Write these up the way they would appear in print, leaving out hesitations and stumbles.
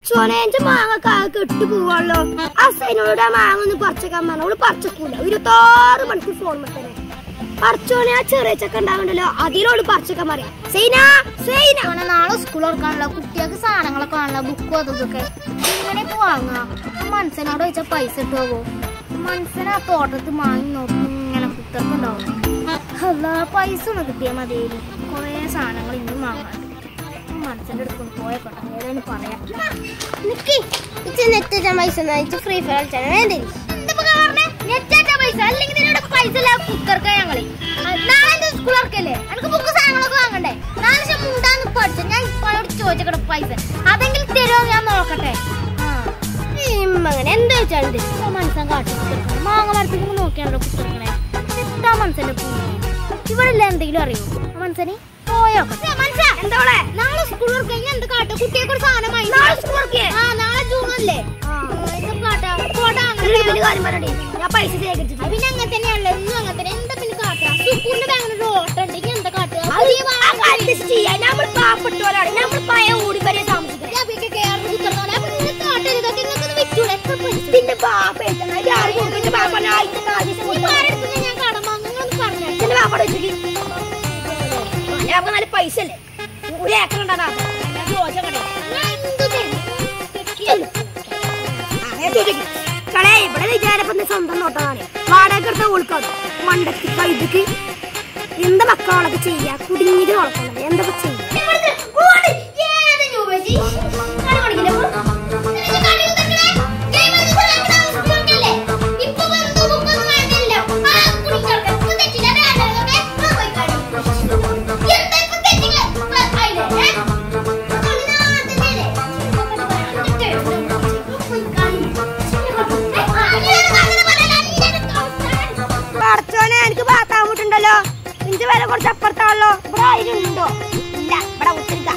ചോനേന്റെ മാങ്ങ കെട്ടു പോവാണല്ലോ. അസൈനോട് ആ മാങ്ങ ഒന്ന് പറിച്ചേക്കാൻ പറഞ്ഞോള് പറിച്ചക്കൂല. 26 മണിക്കൂർ ഫോൺ തന്നെ പറിച്ചോനെ. ആ ചെറിയ ചക്ക ഉണ്ടാവണ്ടല്ലോ അതിനോട് പറിച്ചേക്കാൻ പറയാം. നാളെ സ്കൂൾ തുറക്കാണല്ലോ, കുട്ടികൾക്ക് സാധനങ്ങളൊക്കെ ആണല്ലോ, ബുക്കും അതൊക്കെ ഇങ്ങനെയൊക്കെ വാങ്ങാ. മനസ്സിനോട് ചോദിച്ചാൽ പൈസ ഇട്ട് പോകോ? മനസ്സിന് ആ തോട്ടത്തിൽ വാങ്ങി നോക്കി ഇങ്ങനെ കുട്ടികൾക്കുണ്ടാവും. അല്ല പൈസ ഒന്ന് കിട്ടിയാൽ മതി. കുറേ സാധനങ്ങൾ ഇന്നും വാങ്ങാൻ മനസ്സിന്റെ അടുത്ത് പോയക്കോട്ടെ. ഏതായാലും പറയാം. പൈസ ഫ്രീ ഫയർ കളിച്ചാൽ വേണ്ടേ? പൈസ അല്ലെങ്കിൽ പൈസ ഇല്ല കുക്കർക്ക് ഞങ്ങള് നാളെ സ്കൂൾ തുറക്കല്ലേ, എനിക്ക് ബുക്ക് സാധനങ്ങളൊക്കെ വാങ്ങണ്ടേ? 4 ലക്ഷം മുണ്ടാന്ന് പഠിച്ചു. ഞാൻ ഇപ്പോഴോട് ചോദിച്ചോട്ടെ പൈസ അതെങ്കിലും തരുമോ ഞാൻ നോക്കട്ടെ. അങ്ങനെ എന്താ വെച്ചാണ്ട് മനസ്സാൻ കാട്ടി കുത്തിറക്കണം. മാങ്ങ മരത്തേക്ക് നോക്കിയാണല്ലോ കുത്തിറക്കണേ. എന്താ മനസ്സിന്റെ ഇവിടെ ഇല്ല എന്തെങ്കിലും അറിയോ മനസ്സിന്? പോയോട്ടെ എന്താ നാളെ സ്കൂൾ തുറക്കഴിഞ്ഞാൽ എന്ത് കാട്ടോ? കുട്ടിയൊക്കെ ഒരു സാധനം വാങ്ങി. നാളെ ജൂണല്ലേ? ഞാൻ പൈസ ശേഖരിച്ചു. പിന്നെ അങ്ങനെ തന്നെയാണല്ലോ എന്നും അങ്ങനെ തന്നെ. എന്താ പിന്നെ കാട്ടാ? സുക്കൂറിന്റെ ബാങ്കിന് ഒരു ഓട്ടം ഉണ്ടെങ്കിൽ എന്താ കാട്ടുക? നമ്മൾ പാവപ്പെട്ടവരാണ്. നമ്മൾ പഴയ ഊടിപ്പരിയ താമസിക്കുന്നത്. നല്ല പൈസ അല്ലേ? 1 ഏക്കർ ഉണ്ടാ കളെ. ഇവിടെ വിചാരപ്പം സ്വന്തം നോട്ടമാണ്. വാടക എടുത്ത ഉൾക്കാണ് മണ്ടക്ക് കൈക്ക് എന്താ മക്കളൊക്കെ ചെയ്യാ? കുടുങ്ങിട്ട് വളർത്തണം. എന്തൊക്കെ ചെയ്യും? എനിക്ക് പാത്താമുട്ടുണ്ടല്ലോ. ഇഞ്ചി വില കുറച്ച് അപ്പുറത്താണല്ലോ. ഇവിടെ അതിലുണ്ടോ? ഇല്ല. ഇവിടെ ഉത്തിരിക്ക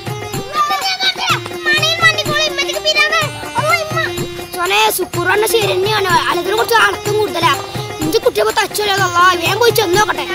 സുക്കൂറന്നെ ശരി തന്നെയാണ്. അല്ലെങ്കിൽ കുറച്ച് അർത്ഥം കൂടുതലാ. ഇഞ്ചി കുട്ടിയെ തച്ചല്ലോ. വേഗം പോയി ചെന്ന് നോക്കട്ടെ.